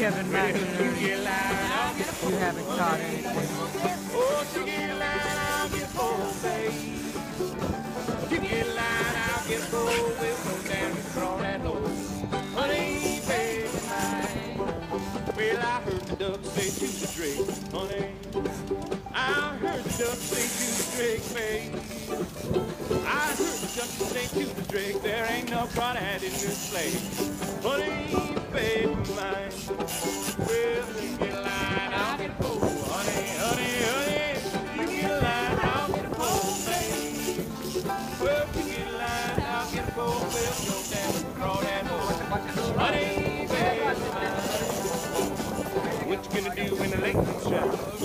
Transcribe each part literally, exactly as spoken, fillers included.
Kevin Mack, you haven't caught anything. Oh, to get line, I'll get full, babe. To get line, I'll get full. We'll go down and draw that load. Honey, baby, mine. Well, I heard the duck say to the drake, honey. I heard the duck say to the drake, babe. I heard the duck say to the drake, there ain't no crawdad in this place. Honey, baby, mine. Well, you get a line, I'll get full. Honey, honey, honey. You get a line, I'll get full, babe. Well, you get a line, I'll get full. We'll go down and crawdad load. Honey, baby, mine. What you gonna do when the lake runs dry?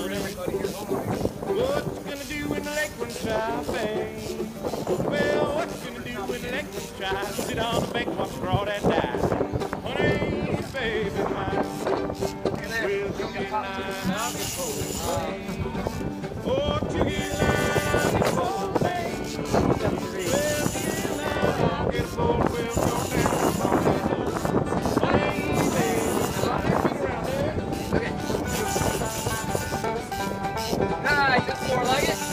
What you gonna do when the lake runs dry, babe? Well, what you gonna do when the lake runs dry? Sit on the bank, watch crawl and die. Honey, baby, mine. Well, you get line, I'll get full. Oh, you get line, I'll get full, babe. Well, you get line, I'll get full. We'll go down and crawl and die. Honey, baby, Nice, that's more like it.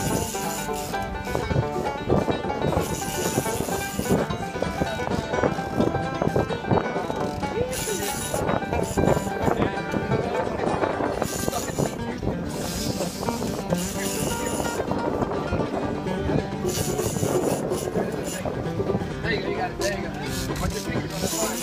There you go, you got it, there you go. Watch your fingers on that line.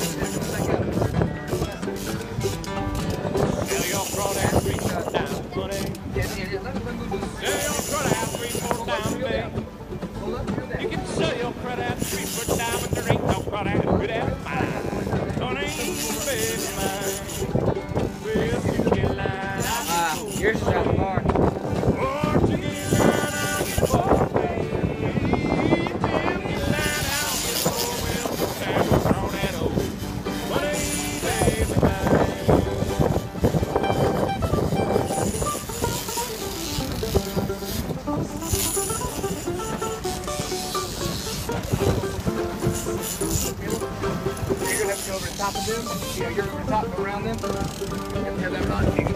tell y'all crawl that three four down, honey. Yeah, yeah, yeah, let me move this. Tell y'all crawl that three four down, babe. You can sell your credit three foot down, but there ain't no credit good as mine. Honey, baby, mine. Well, you get line, I'll Ah, yours is out far. get oh, you get line, I'll get full, babe. You get line, I'll get full. We'll go down and throw that over. Honey, baby, mine. You're gonna have to go over the top of them. You know, you're over the top, go around them. You have to have that rod. Thank you.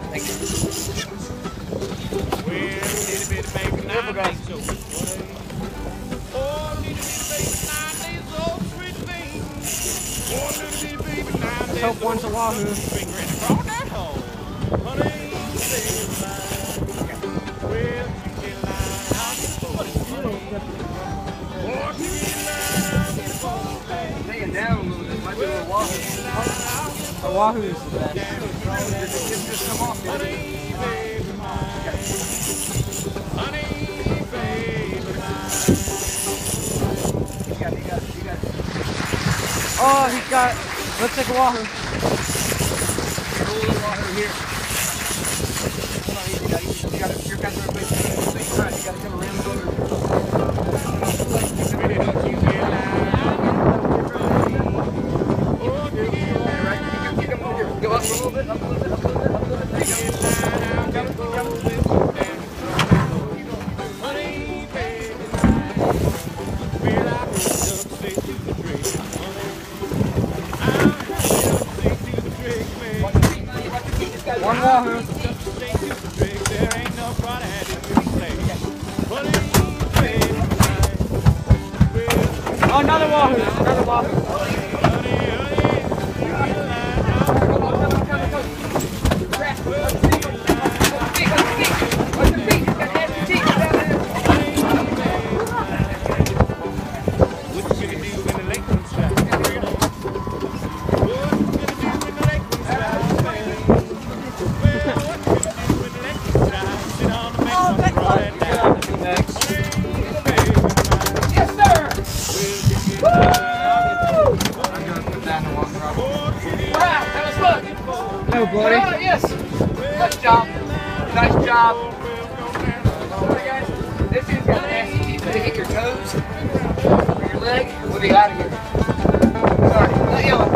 Well, little bit of baby, nine days old. Oh, little bit of baby, nine days old, sweet thing. Oh, little bit of baby, nine days old. Hope one's a Wahoo. Finger in the crawl that hole. Honey, baby, mine. Well, you get line, I'll get full. Oh, you get line, I'll get full, baby. Take it down a little bit. Might be a little wobbly. The Wahoo's the best. Just, just, just come off. Honey, baby, mine. Honey, baby, mine. You got it, you got it, you got it. Oh, he's got, looks like a Wahoo. Roll a little water here. Hold on, easy now. You got it, you're kind of right. You gotta come around the boat. You get line. Go up a little bit, up a little bit, up a little bit, up a little bit. There you go. Got it, got it. Honey, baby, mine. Well, I heard the duck say to the drake, honey. I heard the duck say to the drake, man. One Wahoo. Duck say to the drake, there ain't no crawdad in this place. Honey, baby, mine. Well, Oh, another Wahoo. Another Wahoo. honey, honey, you get a line, I'll get full. Well, you get a line, I'll get what you gonna do when the lake runs dry? What you gonna do when the lake runs dry, baby? Well, what you gonna do when the lake runs dry? Sit on the bank and crawl that down. Next. Hey, baby, mine. Yes, sir! Well, you get line, I'll get full. I'm gonna put that in the water. Oh, you get Wow, that was fun. No, buddy. Oh, yes. Nice job. Nice job. We'll go down. Alright, guys. This is got nasty teeth. They hit your toes or your leg. We'll be out of here. Sorry. Not yelling.